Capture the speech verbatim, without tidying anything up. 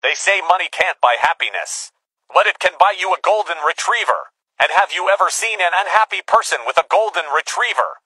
They say money can't buy happiness, but it can buy you a golden retriever. And have you ever seen an unhappy person with a golden retriever?